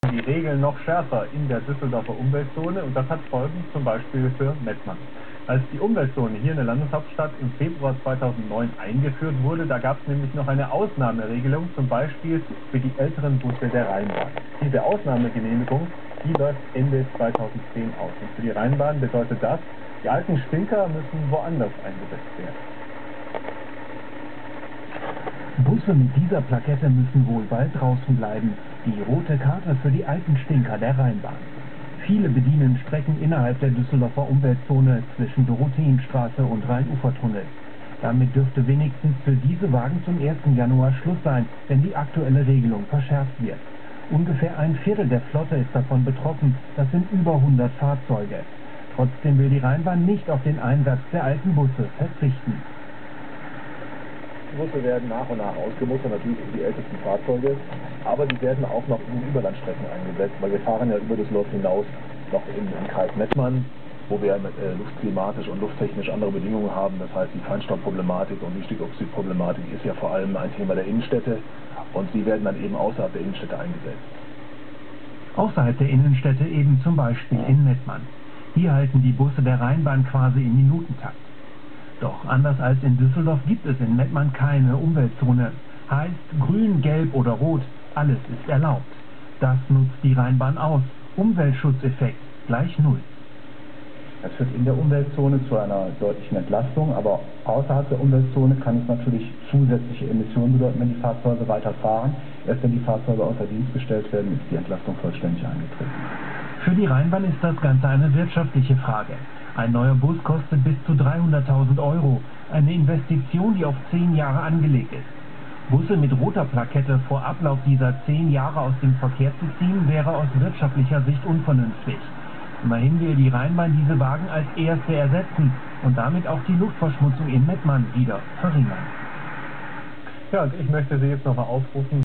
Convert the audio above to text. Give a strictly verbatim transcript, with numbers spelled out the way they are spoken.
gelten die Regeln noch schärfer in der Düsseldorfer Umweltzone und das hat Folgen zum Beispiel für Mettmann. Als die Umweltzone hier in der Landeshauptstadt im Februar zweitausendneun eingeführt wurde, da gab es nämlich noch eine Ausnahmeregelung, zum Beispiel für die älteren Busse der Rheinbahn. Diese Ausnahmegenehmigung, die läuft Ende zweitausendzehn aus. Und für die Rheinbahn bedeutet das, die alten Stinker müssen woanders eingesetzt werden. Busse mit dieser Plakette müssen wohl bald draußen bleiben. Die rote Karte für die alten Stinker der Rheinbahn. Viele bedienen Strecken innerhalb der Düsseldorfer Umweltzone zwischen Dorotheenstraße und Rheinufertunnel. Damit dürfte wenigstens für diese Wagen zum ersten Januar Schluss sein, wenn die aktuelle Regelung verschärft wird. Ungefähr ein Viertel der Flotte ist davon betroffen, das sind über hundert Fahrzeuge. Trotzdem will die Rheinbahn nicht auf den Einsatz der alten Busse verzichten. Die Busse werden nach und nach ausgemustert, natürlich für die ältesten Fahrzeuge, aber die werden auch noch in Überlandstrecken eingesetzt, weil wir fahren ja über Düsseldorf hinaus noch in den Kreis Mettmann, wo wir mit, äh, luftklimatisch und lufttechnisch andere Bedingungen haben. Das heißt, die Feinstaubproblematik und die Stickoxidproblematik ist ja vor allem ein Thema der Innenstädte und sie werden dann eben außerhalb der Innenstädte eingesetzt. Außerhalb der Innenstädte eben zum Beispiel in Mettmann. Hier halten die Busse der Rheinbahn quasi im Minutentakt. Doch anders als in Düsseldorf gibt es in Mettmann keine Umweltzone. Heißt grün, gelb oder rot, alles ist erlaubt. Das nutzt die Rheinbahn aus. Umweltschutzeffekt gleich null. Es führt in der Umweltzone zu einer deutlichen Entlastung, aber außerhalb der Umweltzone kann es natürlich zusätzliche Emissionen bedeuten, wenn die Fahrzeuge weiterfahren. Erst wenn die Fahrzeuge außer Dienst gestellt werden, ist die Entlastung vollständig eingetreten. Für die Rheinbahn ist das Ganze eine wirtschaftliche Frage. Ein neuer Bus kostet bis zu dreihunderttausend Euro, eine Investition, die auf zehn Jahre angelegt ist. Busse mit roter Plakette vor Ablauf dieser zehn Jahre aus dem Verkehr zu ziehen, wäre aus wirtschaftlicher Sicht unvernünftig. Immerhin will die Rheinbahn diese Wagen als erste ersetzen und damit auch die Luftverschmutzung in Mettmann wieder verringern. Ja, und ich möchte Sie jetzt nochmal aufrufen,